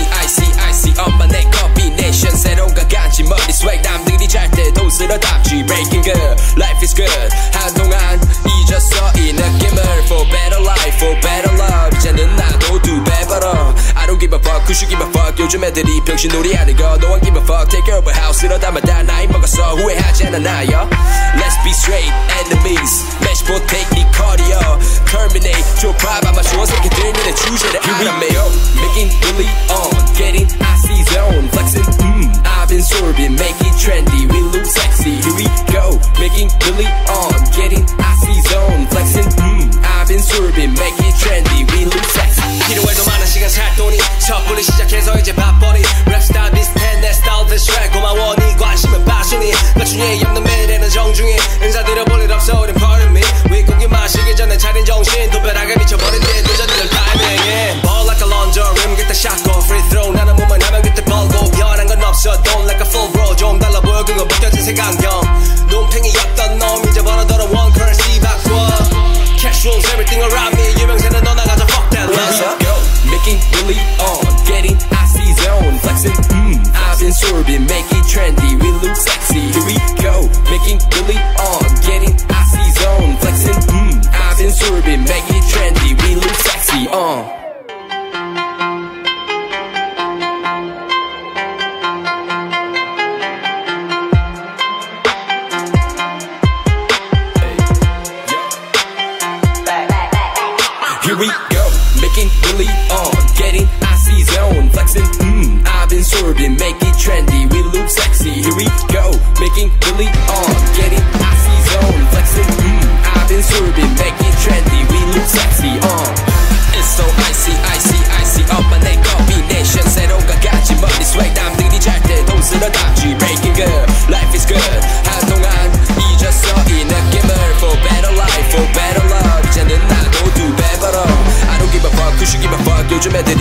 I see 엄마네 combination 새로운 가간지 머리 swag 남들이 잘 때도 쓸어담지 breaking good life is good 한동안 잊었어 이 느낌을 for better life for better love 이제는 나도 두 배 벌어 I don't give a fuck who should give a fuck 요즘 애들이 병신놀이 하는 거 No one give a fuck take care of a house 이러다만 다 나이 먹었어 후회하지 않아 나요 Let's be straight enemies match potato 니 cardio terminate 좁아 아마 좋은 새끼들 눈에 주제를 알아매요 making really on getting icy zone flexing I've been sorbing make it trendy we look sexy here we go making really on getting icy zone flexing I've been sorbing make it trendy we look sexy 필요해도 많은 시간 살 돈이 섣불리 시작해서 이제 밥벌이 랩스타일 비슷해 내 스타일 대쉬 고마워 네 관심은 passion이 나중에 없는 매일에는 정중히 인사드려 볼 일 없어 우린 pardon me 윗고기 마시기 전에 차린 정신 도배하게 미쳐버린 뒤에 늦어지는 타이밍에 Ball like a launcher rim get the shot go free throw 나는 몸만 하면 그때 벌고 변한 건 없어 don't like a full bro 좀 달라 보여 그거 벗겨진 색안경 눈팽이였던 놈 이제 벌어더러 one currency 바꿔 cash rules everything around me 유명세는 너 나가자 fuck that let's go making really on getting icy zone flexing I've been sorbing make it trendy we look sexy here we go making really on getting icy zone flexing I've been sorbing make it trendy we look sexy Here we go, making really on, getting icy zone, flexing, I've been sorbing, make it trendy, we look sexy. Here we go, making really on, getting icy zone, flexing, I've been sorbing, make it trendy, we look sexy. It's so icy, icy, icy, 엄마네 combination 새로운 가간지 머리 swag 남들이 잘 때도 쓸어담지 breaking good, life is good. 한동안 잊었어 이 느낌을 for better life, for better love. 이제는 나도 두 배 벌어 I don't give a fuck who should give a fuck 요즘 애들